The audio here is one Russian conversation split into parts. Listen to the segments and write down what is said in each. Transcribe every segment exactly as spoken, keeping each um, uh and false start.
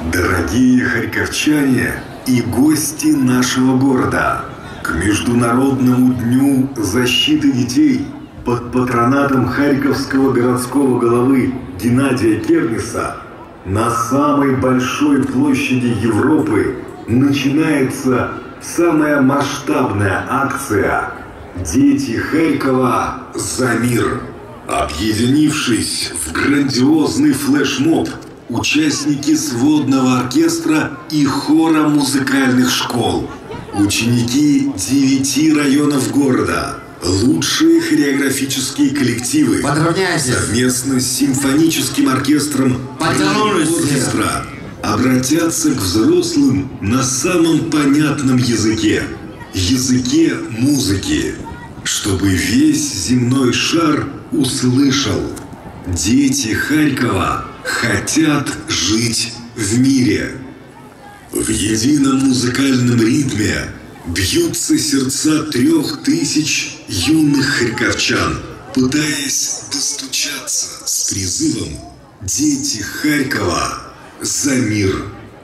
Дорогие харьковчане и гости нашего города, к Международному дню защиты детей под патронатом Харьковского городского головы Геннадия Кернеса на самой большой площади Европы начинается самая масштабная акция «Дети Харькова за мир». Объединившись в грандиозный флешмоб, участники сводного оркестра и хора музыкальных школ, ученики девяти районов города, лучшие хореографические коллективы совместно с симфоническим оркестром оркестра обратятся к взрослым на самом понятном языке – языке музыки, чтобы весь земной шар услышал: дети Харькова хотят жить в мире. В едином музыкальном ритме бьются сердца трех тысяч юных харьковчан, пытаясь достучаться с призывом «Дети Харькова за мир».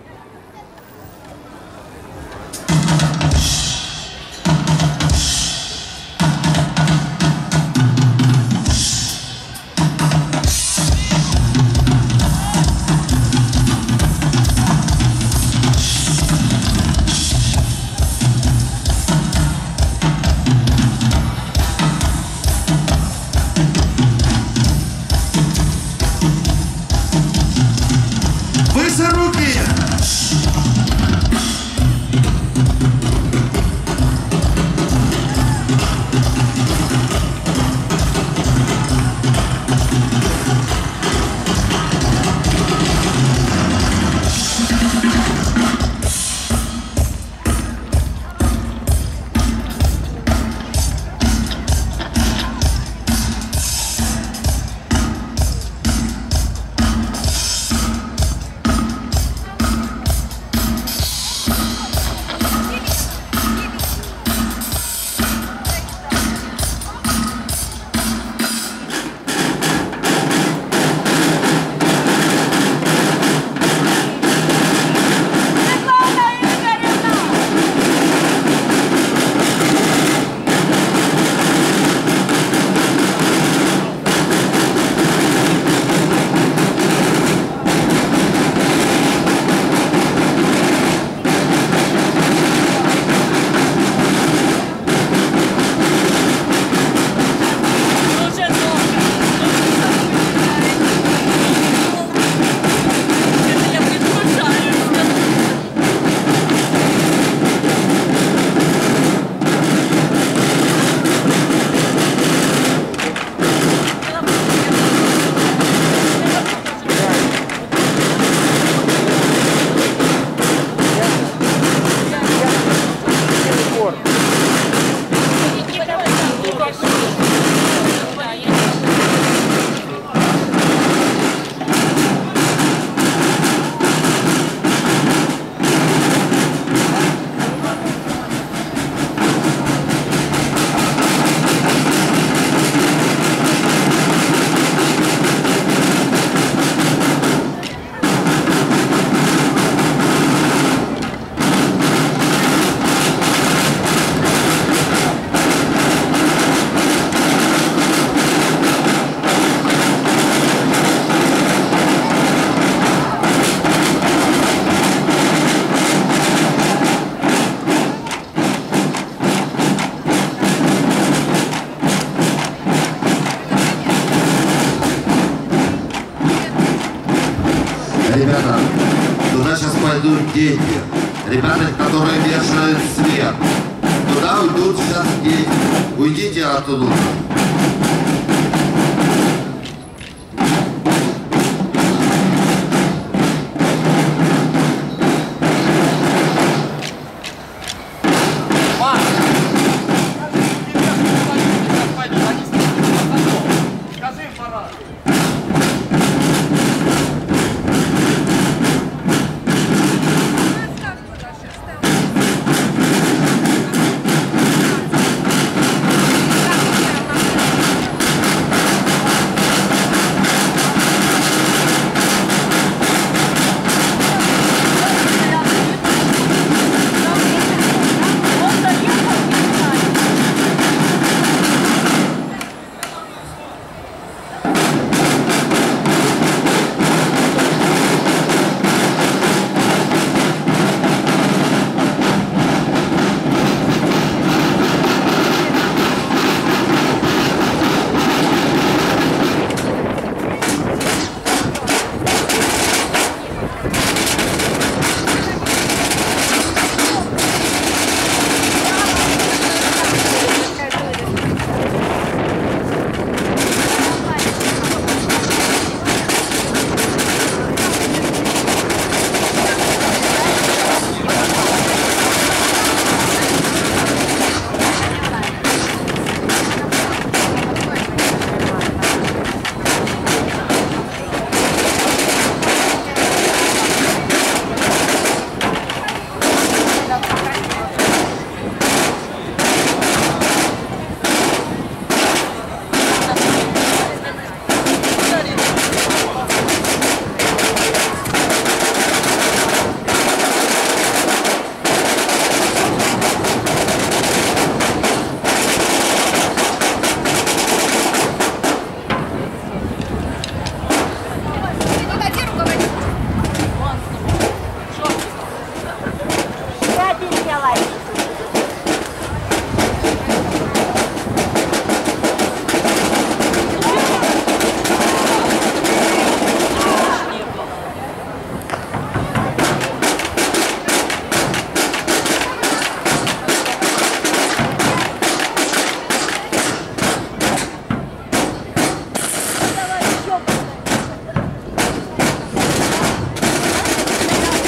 Ребята, туда сейчас пойдут дети. Ребята, которые вешают свет. Туда уйдут сейчас дети. Уйдите оттуда.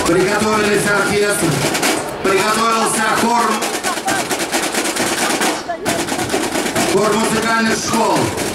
Приготовились оркестр, приготовился хор, хор музыкальных школ.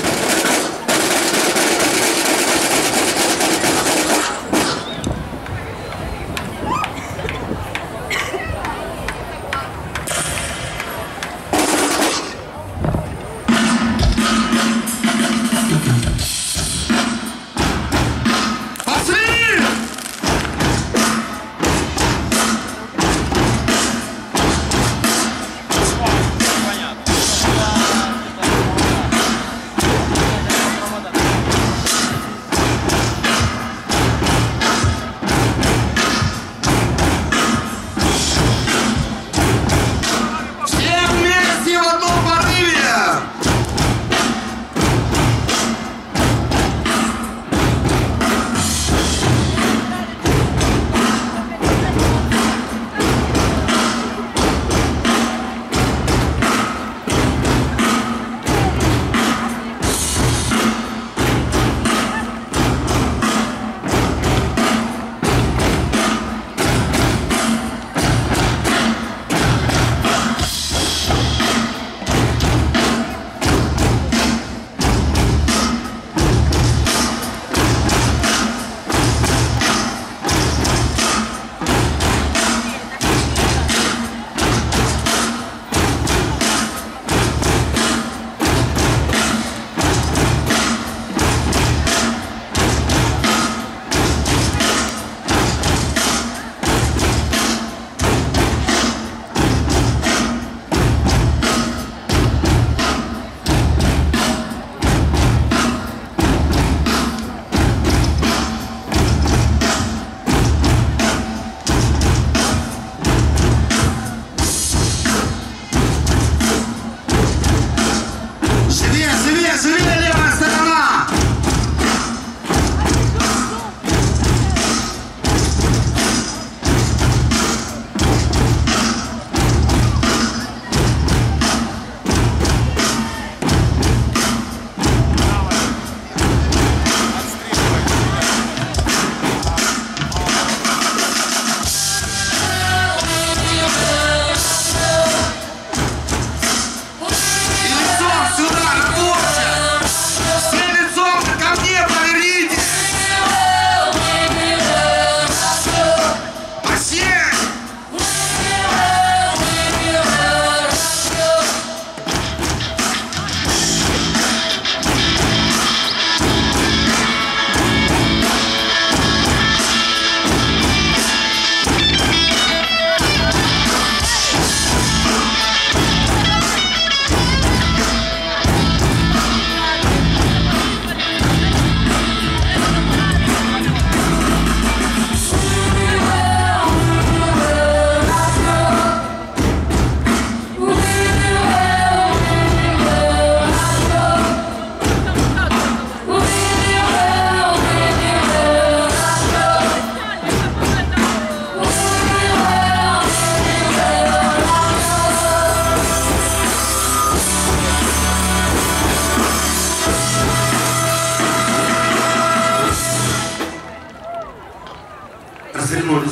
Развернулись.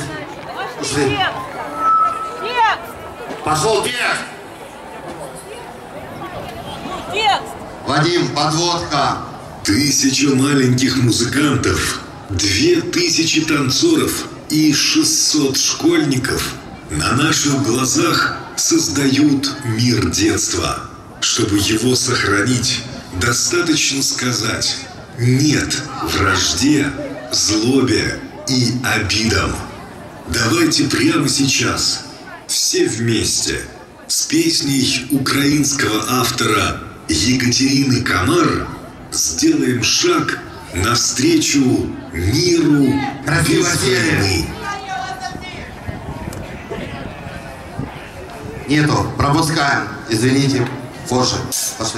Ушли. Пошел текст. Текст. Вадим, подводка. Тысяча маленьких музыкантов, две тысячи танцоров и шестьсот школьников на наших глазах создают мир детства. Чтобы его сохранить, достаточно сказать «нет» вражде, злобе и обидам. Давайте прямо сейчас, все вместе, с песней украинского автора Екатерины Комар сделаем шаг навстречу миру без войны. Нету, пропускаем, извините, позже, пошли.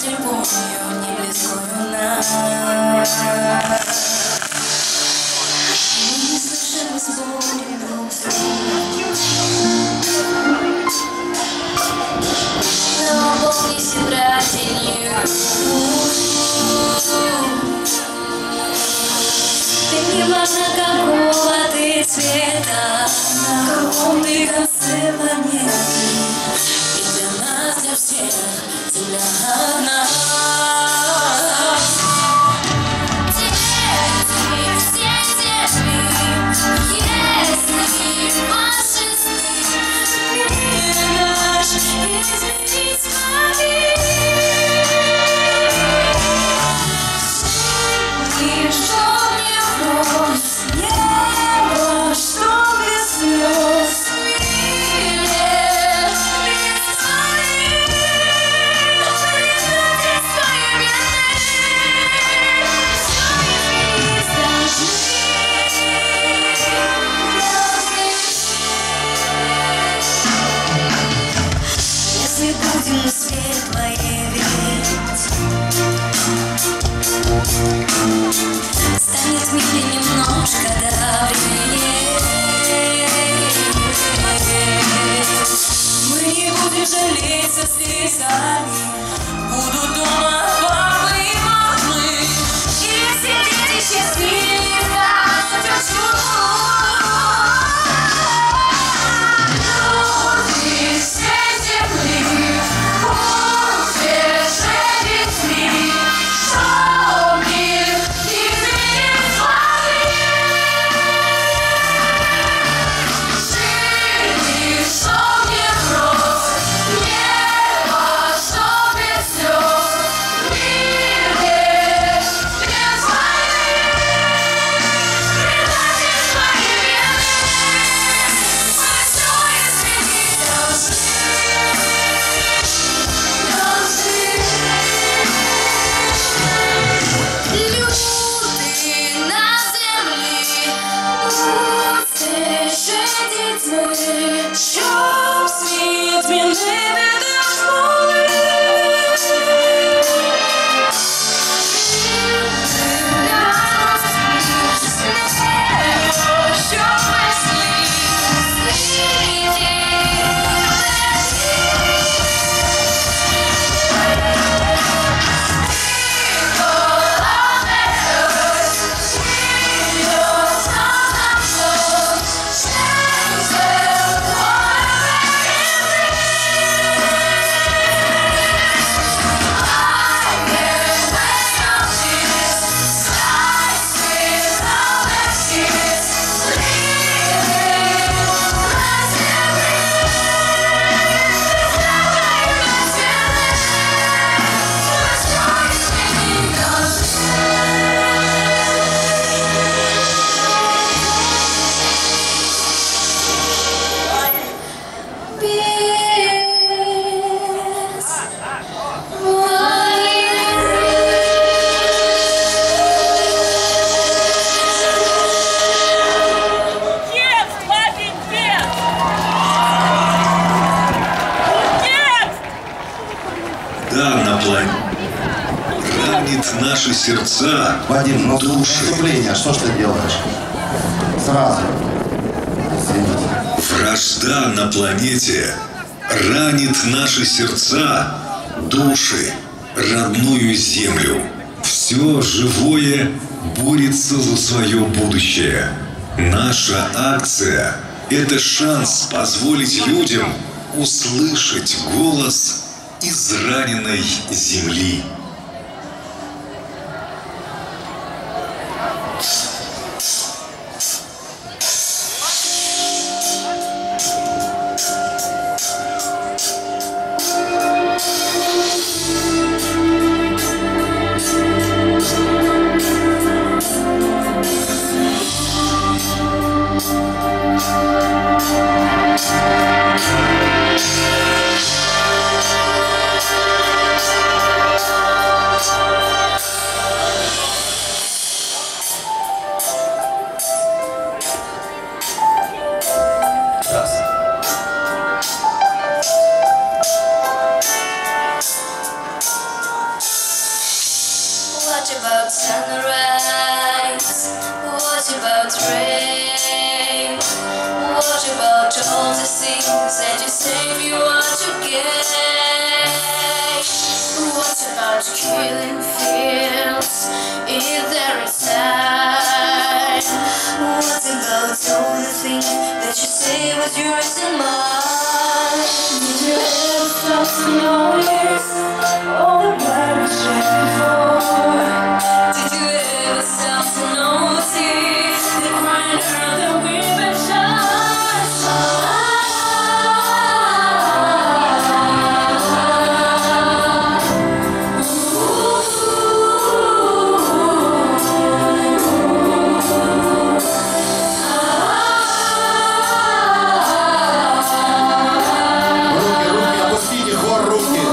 любовью не близкую нам. Мы не слышим звуки друг но Бог несет братенью. Ты не важно, какого ты цвета, на каком ты конце планеты. И для нас, для всех, земля одна. Дети, все земли, если ваши сны, мир наш изменить смогли. И что мне вновь, небо, что без слез, милее, без твоих, прекратить свои беды, все изменить должны, должны. Если будем светлое верить, станет в мире немножко добрее. Мы не будем жалеться слезами, будут дома папы и мамы. И все дети счастливы, станут люди всей земли, будьте же детьми, что мир изменит смогли. Жили, что мне кровь, небо, что без слез, мир без войны, предатель своей веры, мы все изменить должны, должны. Люди на землі, будьте ще дітьми, щоб світ змінити теж змогли. Небо, що без сліз, світі Да, на плане ранит наши сердца, Вадим, ну души. выступление, что ж ты делаешь? Сразу. Извините. Вражда на планете ранит наши сердца, души, родную землю. Все живое борется за свое будущее. Наша акция – это шанс позволить людям услышать голос израненной земли. Thank sunrise? What about rain? What about all the things that you say you want to get? What about killing fears? Is there a sign? What about all the things that you say was yours and mine? Did you ever stop to notice all the blood we shed before? Did you ever stop to notice the grinder that we've been Руки, руки, опустите, хор, руки.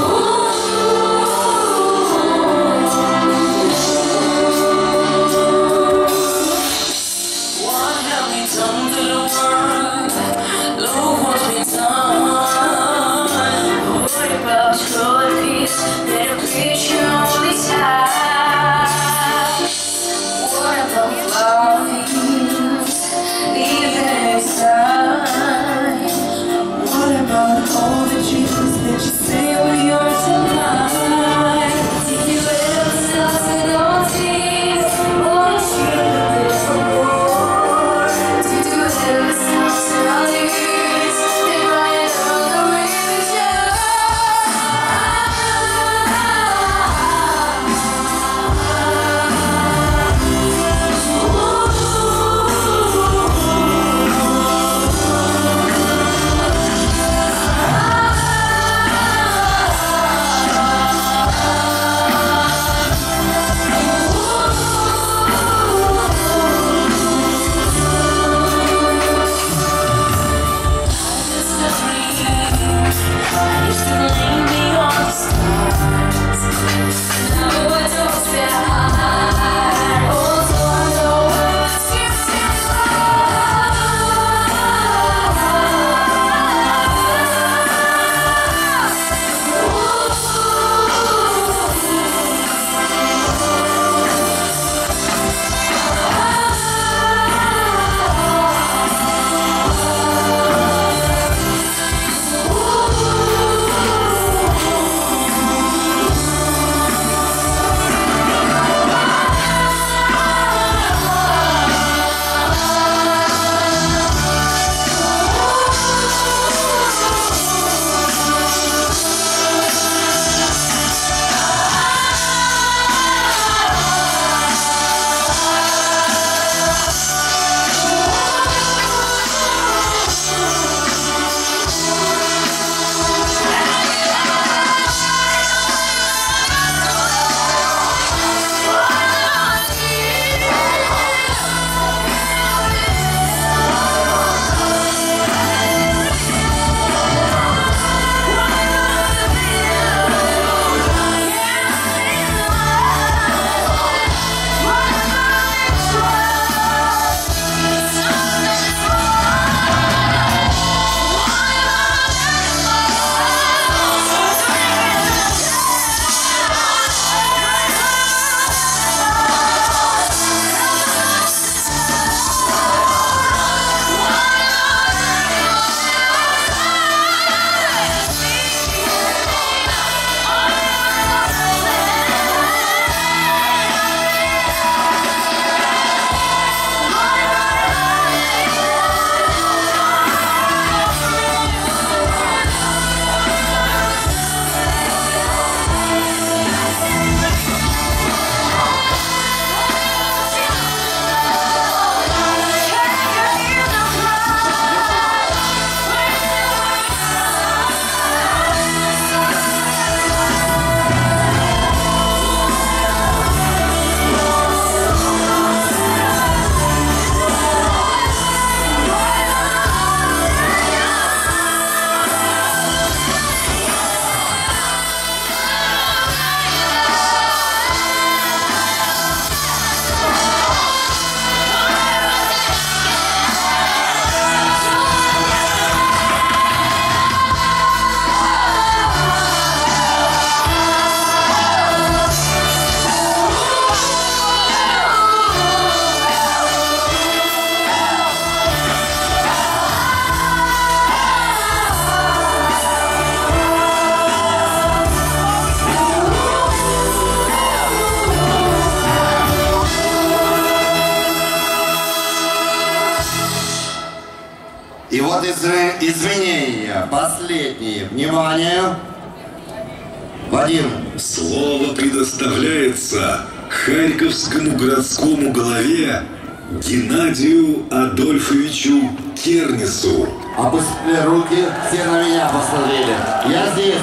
изменения. Последние. Внимание. Вадим. Слово предоставляется Харьковскому городскому главе Геннадию Адольфовичу Кернесу. Опустили руки, все на меня посмотрели. Я здесь.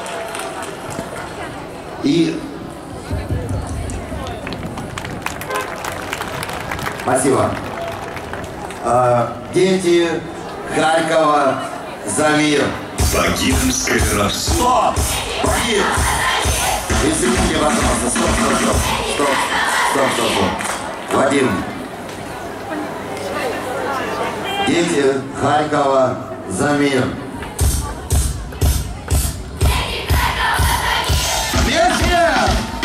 И... Спасибо. А, дети Харькова за мир. Богемская рапсодия. Стоп! Вадим! Извините, пожалуйста. Стоп, стоп, стоп. Стоп, стоп, стоп, стоп. Вадим. Дети Харькова за мир. Вместе!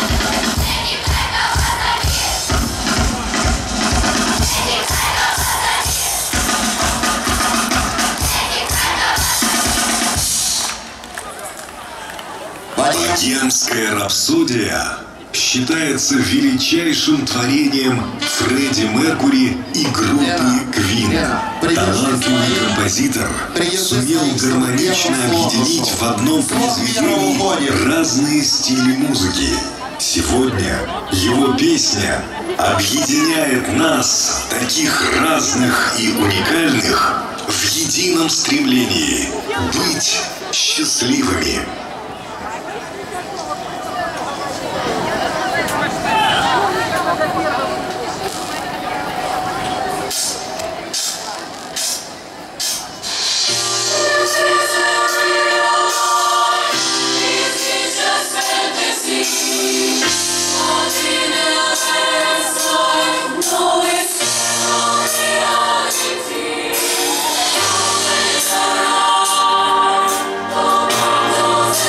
Богемская рапсодия считается величайшим творением Фредди Меркури и группы Квин. Талантливый композитор сумел гармонично объединить в одном произведении разные стили музыки. Сегодня его песня объединяет нас, таких разных и уникальных, в едином стремлении быть счастливыми. Oh,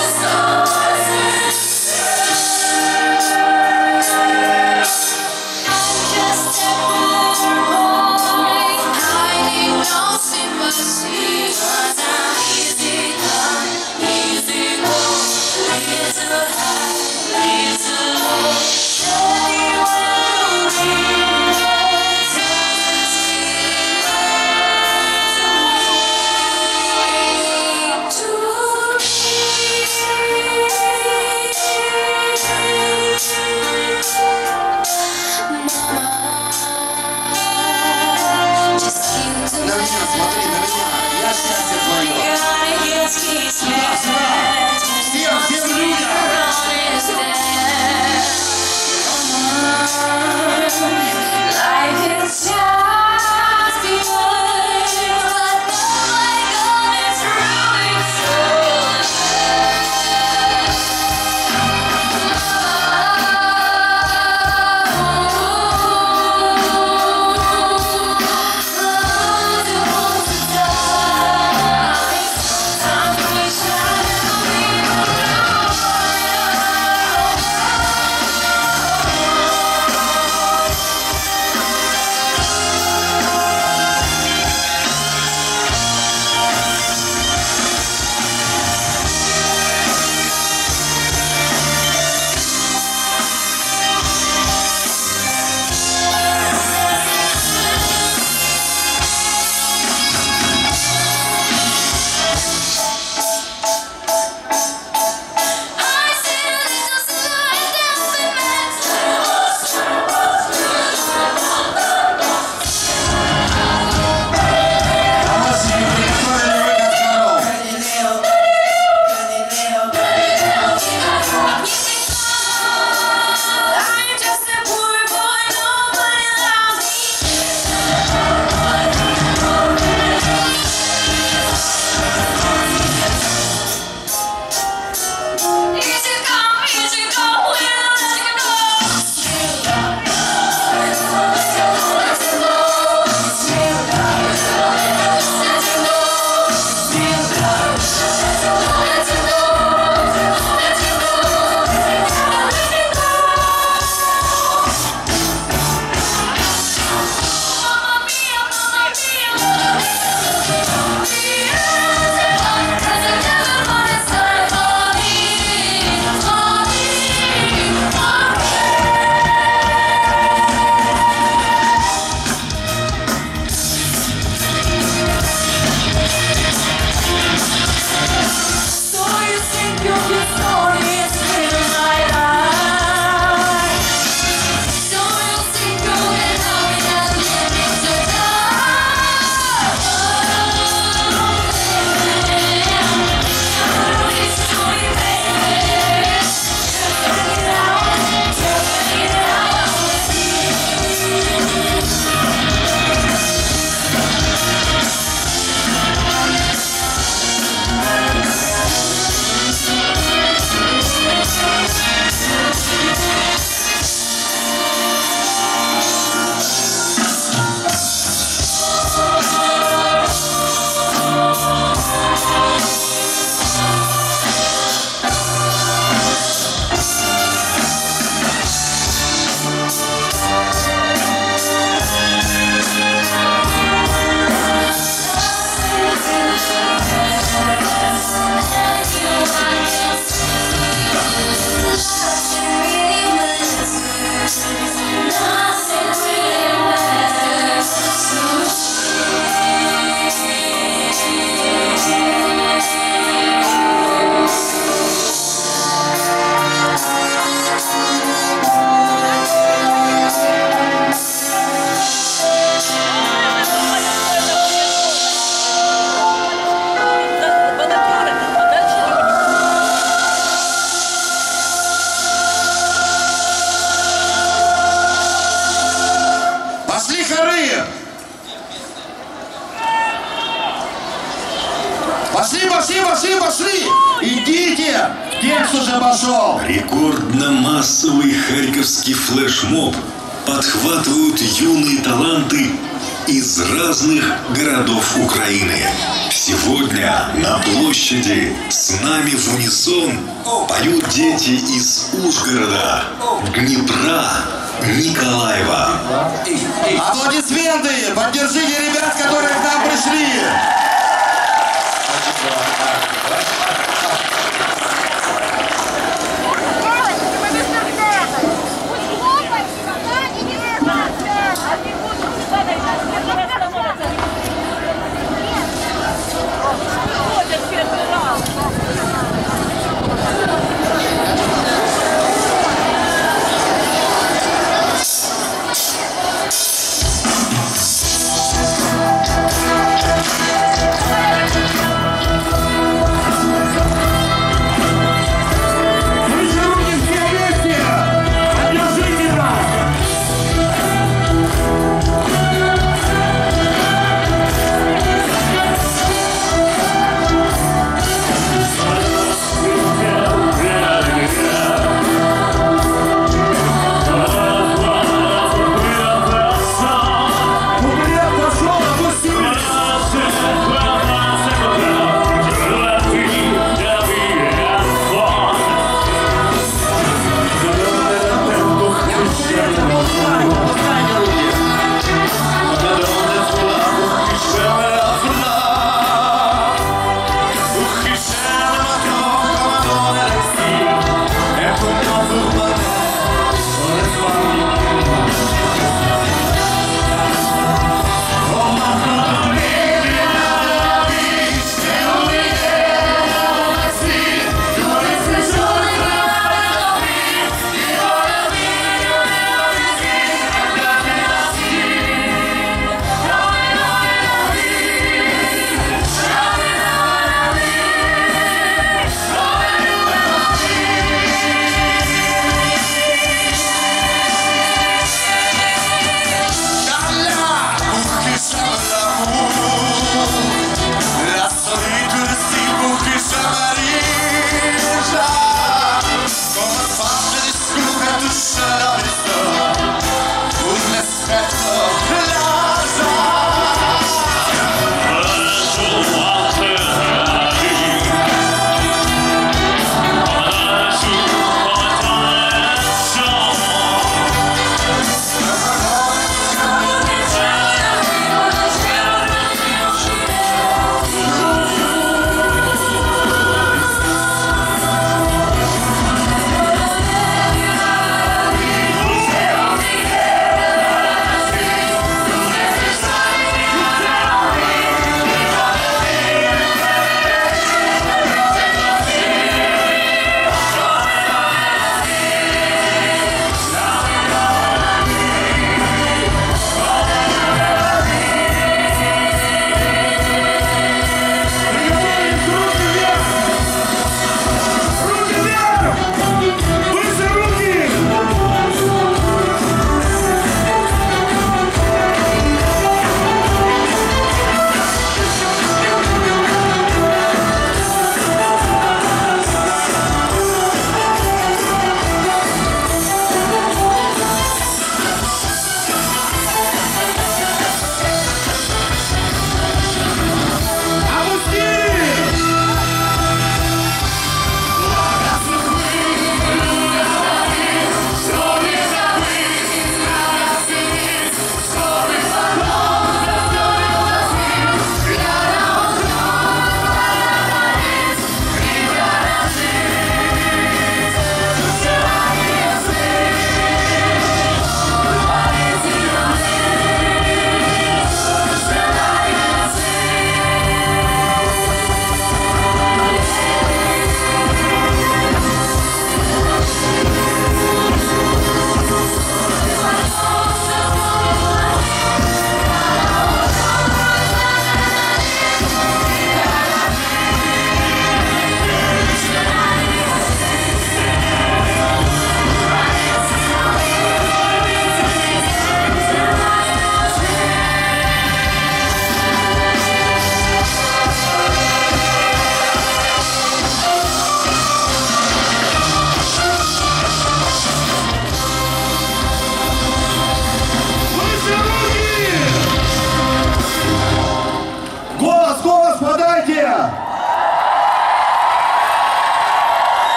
Текст уже пошел. Рекордно-массовый харьковский флешмоб подхватывают юные таланты из разных городов Украины. Сегодня на площади с нами в унисон поют дети из Ужгорода, Днепра, Николаева. Аплодисменты! Поддержите ребят, которые к нам пришли!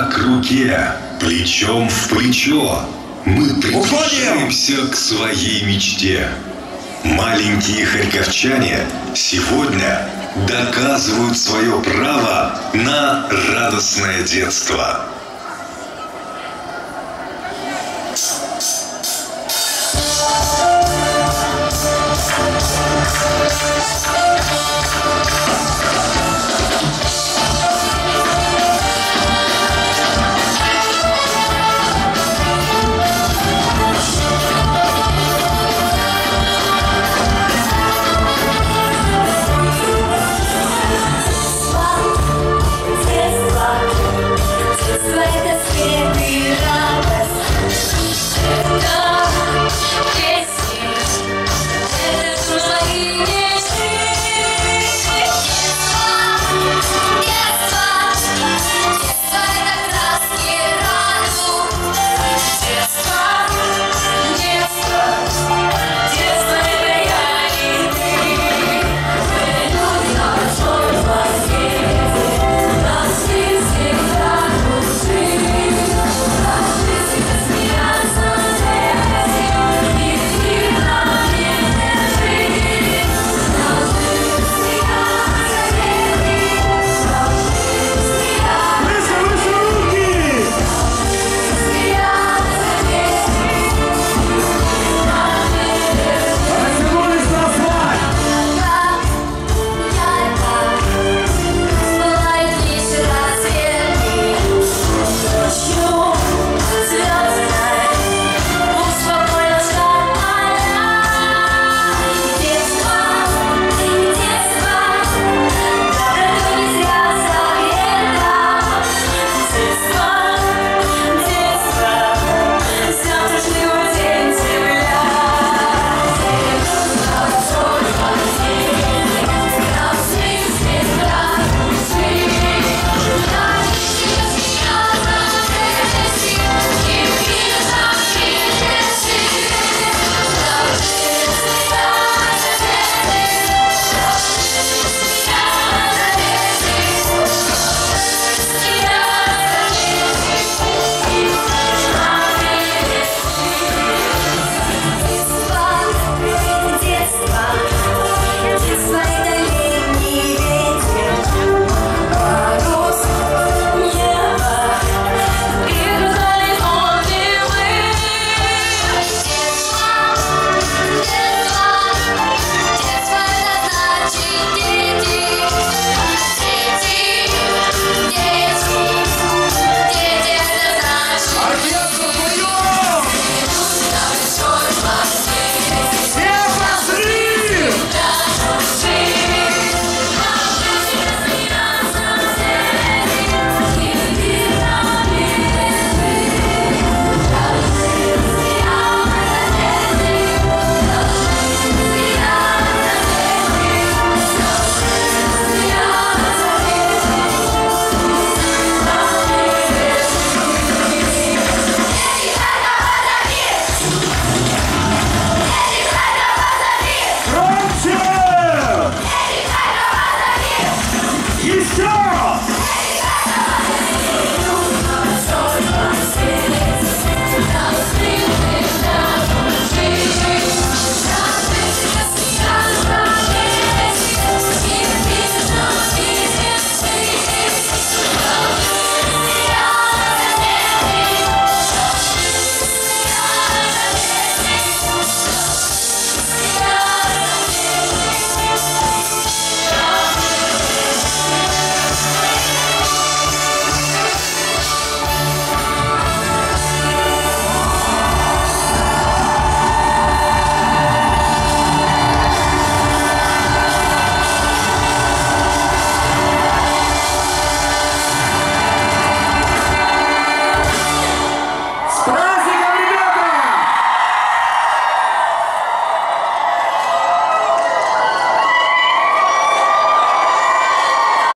к руке, плечом в плечо. Мы приближаемся к своей мечте. Маленькие харьковчане сегодня доказывают свое право на радостное детство. Еще!